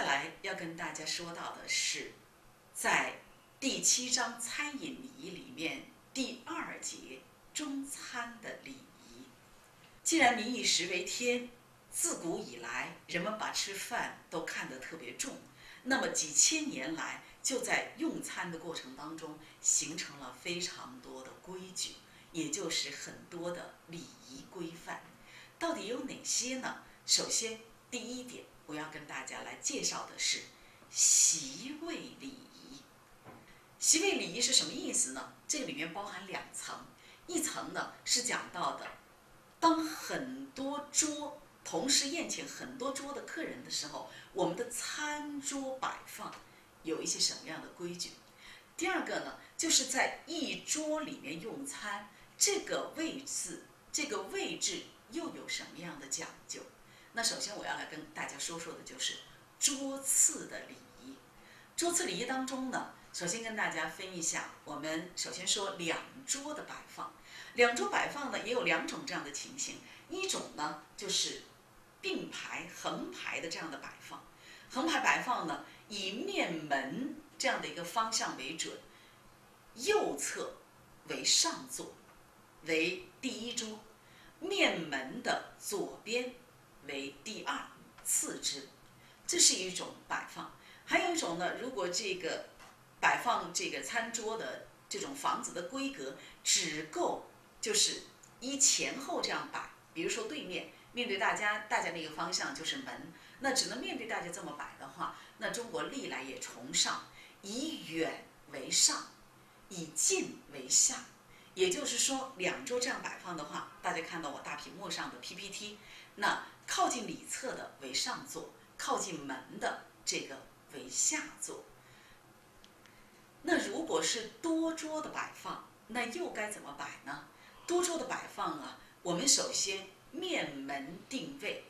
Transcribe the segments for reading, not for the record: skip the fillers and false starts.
来要跟大家说到的是，在第7章餐饮礼仪里面第2节中餐的礼仪。既然民以食为天，自古以来人们把吃饭都看得特别重，那么几千年来就在用餐的过程当中形成了非常多的规矩，也就是很多的礼仪规范。到底有哪些呢？首先，第一点我要跟大家来介绍的是席位礼仪。席位礼仪是什么意思呢？这个里面包含2层，一层呢是讲到的，当很多桌同时宴请很多桌的客人的时候，我们的餐桌摆放有一些什么样的规矩。第二个呢，就是在一桌里面用餐，这个位置又有什么样的讲究。那首先我要来跟大家说说的就是桌次的礼仪。桌次礼仪当中呢，首先跟大家分一下，我们首先说2桌的摆放。2桌摆放呢也有2种这样的情形，一种呢就是并排横排的这样的摆放。横排摆放呢以面门这样的一个方向为准，右侧为上座，为第1桌，面门的左边为第2，次之。这是一种摆放。还有一种呢，如果这个摆放这个餐桌的这种房子的规格只够就是依前后这样摆，比如说对面面对大家的一个方向就是门，那只能面对大家这么摆的话，那中国历来也崇尚以远为上，以近为下。也就是说2桌这样摆放的话，大家看到我大屏幕上的 PPT， 那靠近里侧的为上座，靠近门的这个为下座。那如果是多桌的摆放，那又该怎么摆呢？多桌的摆放啊，我们首先面门定位，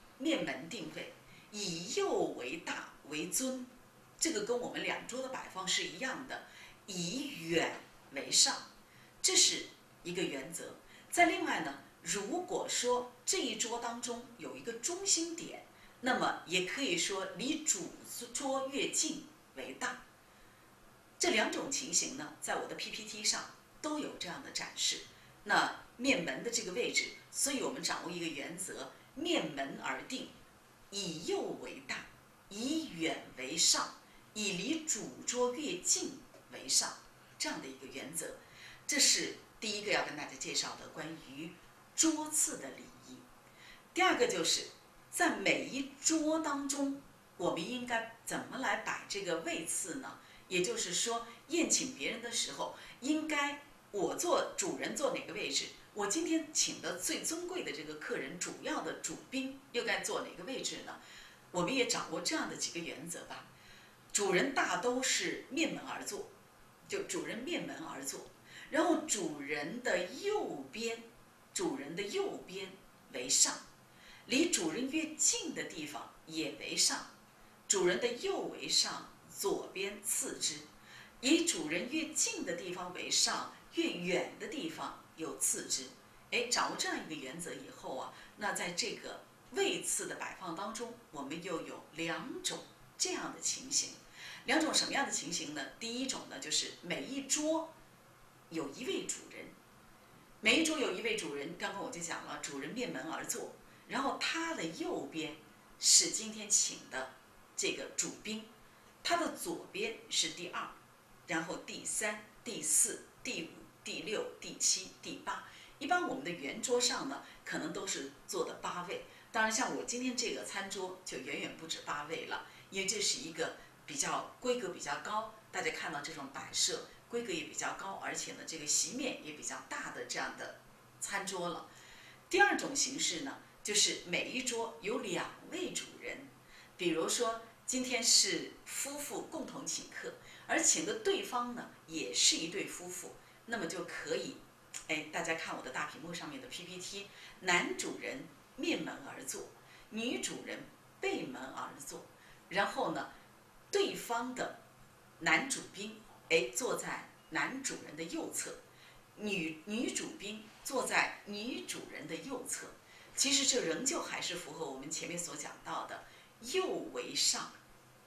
以右为大为尊，这个跟我们2桌的摆放是一样的，以远为上，这是一个原则。再另外呢，如果说这一桌当中有一个中心点，那么也可以说离主桌越近为大。这2种情形呢，在我的 PPT 上都有这样的展示。那面门的这个位置，所以我们掌握一个原则，面门而定，以右为大，以远为上，以离主桌越近为上，这样的一个原则。这是第一个要跟大家介绍的关于桌次的礼仪。第二个就是在每一桌当中，我们应该怎么来摆这个位次呢？也就是说，宴请别人的时候，应该我做主人坐哪个位置，我今天请的最尊贵的这个客人，主要的主宾又该坐哪个位置呢？我们也掌握这样的几个原则吧。主人大都是面门而坐，就主人面门而坐，然后主人的右边为上，离主人越近的地方也为上，主人的右为上，左边次之，以主人越近的地方为上，越远的地方有次之。掌握这样一个原则以后啊，那在这个位次的摆放当中，我们又有2种这样的情形。2种什么样的情形呢？第一种呢，就是每一桌有1位主人，每一桌有1位主人，刚刚我就讲了，主人面门而坐，然后他的右边是今天请的这个主宾，他的左边是第2，然后第3、第4、第5、第6、第7、第8。一般我们的圆桌上呢，可能都是坐的8位。当然，像我今天这个餐桌就远远不止8位了，因为这是一个规格比较高，大家看到这种摆设规格也比较高，而且呢，这个席面也比较大的这样的餐桌了。第2种形式呢，就是每一桌有2位主人，比如说今天是夫妇共同请客，而请的对方呢也是一对夫妇，那么就可以，大家看我的大屏幕上面的 PPT， 男主人面门而坐，女主人背门而坐，然后呢，对方的男主宾坐在男主人的右侧，女主宾坐在女主人的右侧。其实这仍旧还是符合我们前面所讲到的右为上，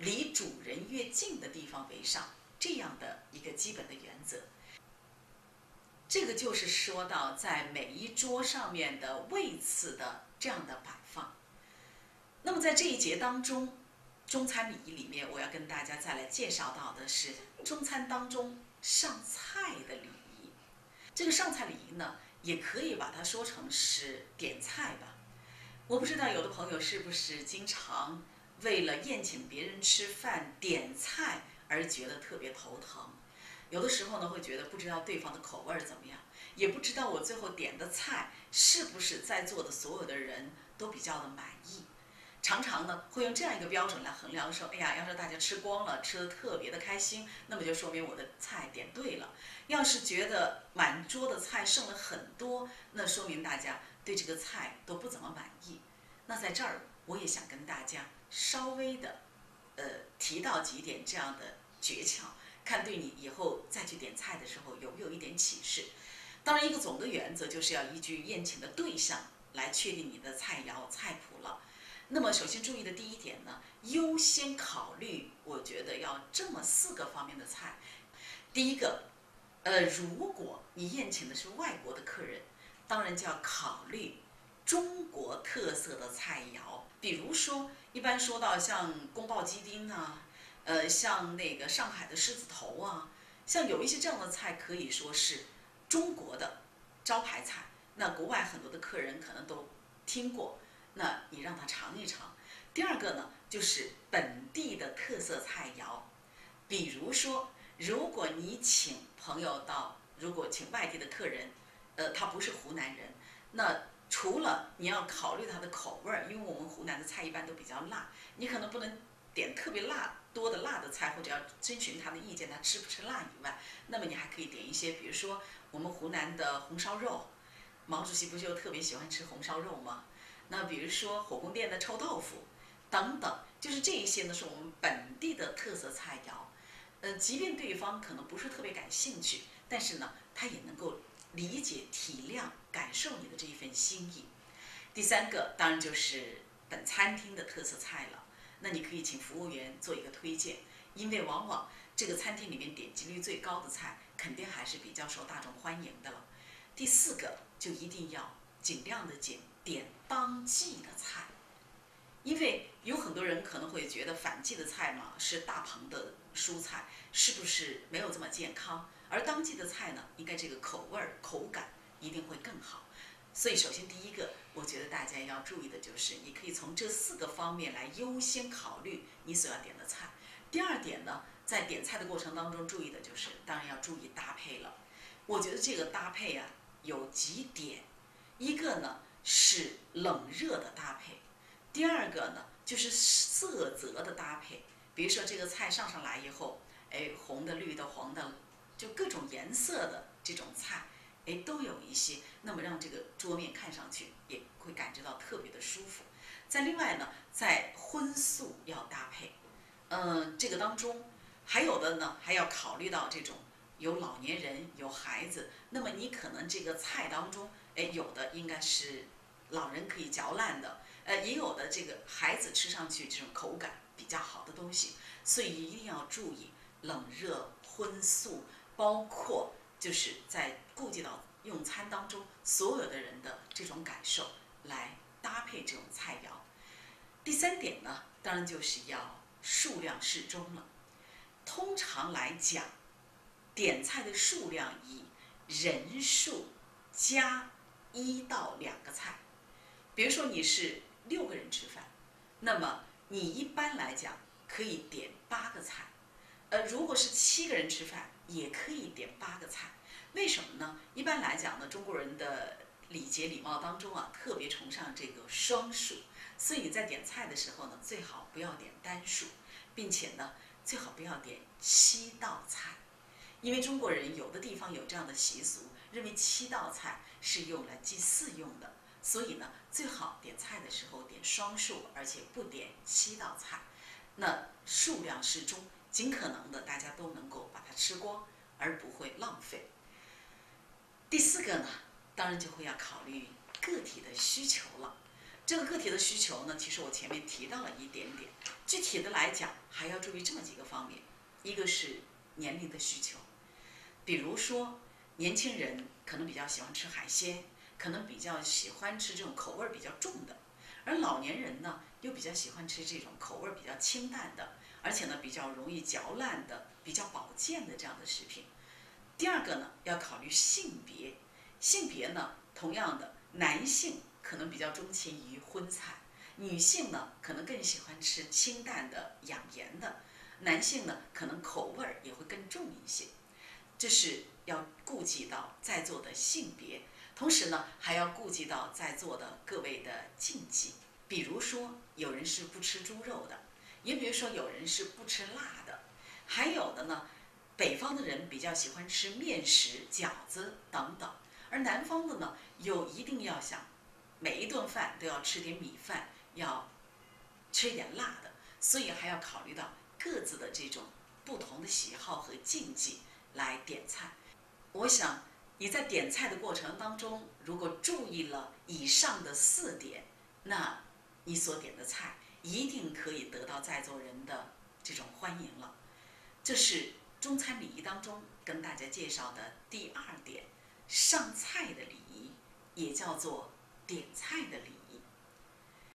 离主人越近的地方为上，这样的一个基本的原则。这个就是说到在每一桌上面的位次的这样的摆放。那么在这一节当中，中餐礼仪里面，我要跟大家再来介绍到的是中餐当中上菜的礼仪。这个上菜礼仪呢，也可以把它说成是点菜吧。我不知道有的朋友是不是经常为了宴请别人吃饭点菜而觉得特别头疼。有的时候呢，会觉得不知道对方的口味怎么样，也不知道我最后点的菜是不是在座的所有的人都比较的满意。常常呢，会用这样一个标准来衡量说，哎呀，要是大家吃光了，吃得特别的开心，那么就说明我的菜点对了。要是觉得满桌的菜剩了很多，那说明大家对这个菜都不怎么满意。那在这儿，我也想跟大家稍微的，提到几点这样的诀窍。看对你以后再去点菜的时候有没有一点启示。当然，一个总的原则就是要依据宴请的对象来确定你的菜肴菜谱了。那么首先注意的第一点呢，优先考虑，我觉得要这么4个方面的菜。第一个，如果你宴请的是外国的客人，当然就要考虑中国特色的菜肴，比如说一般说到像宫保鸡丁啊。像那个上海的狮子头啊，像有一些这样的菜可以说是中国的招牌菜，那国外很多的客人可能都听过，那你让他尝一尝。第二个呢，就是本地的特色菜肴，比如说，如果你请朋友到，如果请外地的客人，他不是湖南人，那除了你要考虑他的口味儿，因为我们湖南的菜一般都比较辣，你可能不能点特别多的辣的菜，或者要征询他的意见，他吃不吃辣以外，那么你还可以点一些，比如说我们湖南的红烧肉，毛主席不就特别喜欢吃红烧肉吗？那比如说火宫殿的臭豆腐等等，就是这一些呢是我们本地的特色菜肴。即便对方可能不是特别感兴趣，但是呢，他也能够理解、体谅、感受你的这一份心意。第三个当然就是本餐厅的特色菜了。那你可以请服务员做一个推荐，因为往往这个餐厅里面点击率最高的菜，肯定还是比较受大众欢迎的了。第4个就一定要尽量的点当季的菜，因为有很多人可能会觉得反季的菜嘛是大棚的蔬菜，是不是没有这么健康？而当季的菜呢，应该这个口味口感一定会更好。所以首先第一个，我觉得大家要注意的就是，你可以从这4个方面来优先考虑你所要点的菜。第二点呢，在点菜的过程当中注意的就是，当然要注意搭配了。我觉得这个搭配啊有几点，一个呢是冷热的搭配，第二个呢就是色泽的搭配。比如说这个菜上来以后，红的、绿的、黄的，就各种颜色的这种菜。都有一些，那么让这个桌面看上去也会感觉到特别的舒服。再另外呢，在荤素要搭配，这个当中还有的呢，还要考虑到这种有老年人有孩子，那么你可能这个菜当中，有的应该是老人可以嚼烂的，也有的这个孩子吃上去这种口感比较好的东西，所以一定要注意冷热荤素，包括就是在顾及到用餐当中所有的人的这种感受来搭配这种菜肴。第3点呢，当然就是要数量适中了。通常来讲，点菜的数量以人数加1到2个菜。比如说你是6个人吃饭，那么你一般来讲可以点8个菜。如果是7个人吃饭，也可以点8个菜。为什么呢？一般来讲呢，中国人的礼节礼貌当中啊，特别崇尚这个双数，所以你在点菜的时候呢，最好不要点单数，并且呢，最好不要点7道菜，因为中国人有的地方有这样的习俗，认为7道菜是用来祭祀用的，所以呢，最好点菜的时候点双数，而且不点7道菜，那数量适中，尽可能的大家都能够把它吃光，而不会浪费。第4个呢，当然就会要考虑个体的需求了。 这个个体的需求呢，其实我前面提到了一点点。具体的来讲，还要注意这么几个方面：一个是年龄的需求，比如说年轻人可能比较喜欢吃海鲜，可能比较喜欢吃这种口味比较重的，而老年人呢又比较喜欢吃这种口味比较清淡的，而且呢比较容易嚼烂的、比较保健的这样的食品。第二个呢，要考虑性别，性别呢，同样的，男性可能比较钟情于荤菜，女性呢可能更喜欢吃清淡的、养颜的，男性呢可能口味也会更重一些。这是要顾及到在座的性别，同时呢还要顾及到在座的各位的禁忌。比如说，有人是不吃猪肉的，也比如说有人是不吃辣的，还有的呢，北方的人比较喜欢吃面食、饺子等等，而南方的呢，又一定要想每一顿饭都要吃点米饭，要吃一点辣的，所以还要考虑到各自的这种不同的喜好和禁忌来点菜。我想你在点菜的过程当中，如果注意了以上的4点，那你所点的菜一定可以得到在座人的这种欢迎了。这是中餐礼仪当中跟大家介绍的第2点，上菜的礼仪，也叫做点菜的礼仪。